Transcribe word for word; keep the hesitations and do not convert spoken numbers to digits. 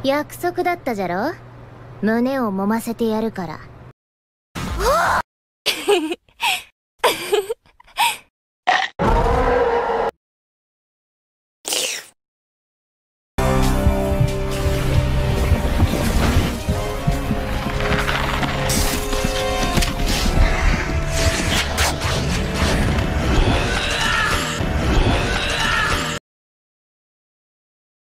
約束だったじゃろ。胸を揉ませてやるから。